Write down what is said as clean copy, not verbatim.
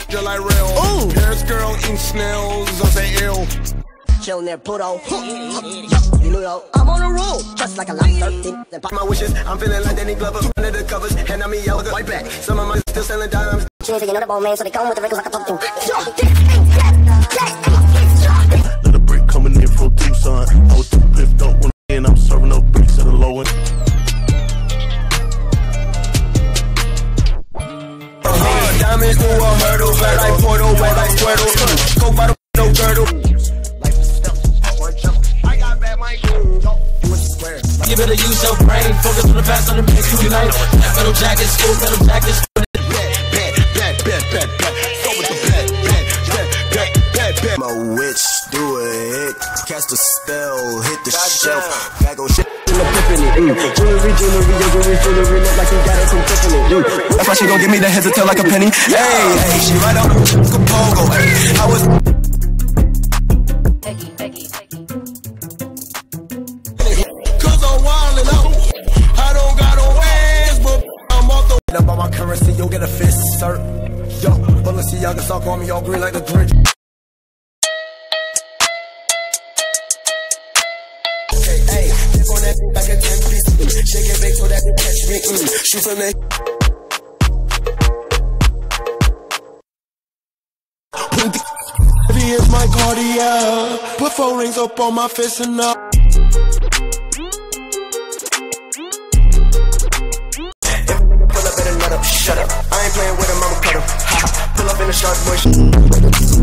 just like real. Ooh. Paris girl eating snails, I say ill. Chillin' there, Pluto. You know, I'm on a roll, just like a lot 13. My wishes, I'm feeling like Danny Glover. Under the covers, hand on me out with a white back. Some of my still selling dimes. Chillin', you know the ball man, so they come with the wrinkles like a pumpkin. Let a break coming in from Tucson. I was too piffed up when I'm serving up bricks at a low end. Diamonds through a hurdle, wet like Portal, wet like Squirtle. Coke bottle, no girdle. You better use your brain, focus on the past, on the mix, you unite. Metal jackets, school, metal jackets. I'm a witch, do a hit, cast a spell, hit the shelf, bag on shit. Jewelry, jewelry, look like you got it from Tiffany. That's why she gon' give me the heads to tell like a penny. Hey, she right on the pogo. I was. Cause I'm wildin' out. I don't got no ass, but I'm off the. Up on my currency, you'll get a fist, sir. Yo, Balenciaga sock on me, all green like the Grinch. Hey, dip on that like a 10-piece. Shake it big so that you catch me. Shoot from the. Heavy is my cardiac. Put 4 rings up on my fist and up. Pull up and nut up, shut up. I ain't playing with him, I'ma cut him. Pull up in the shark bush.